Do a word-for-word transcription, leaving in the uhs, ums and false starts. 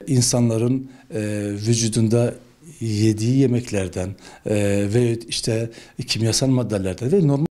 insanların e, vücudunda yediği yemeklerden e, ve işte kimyasal maddelerden ve normal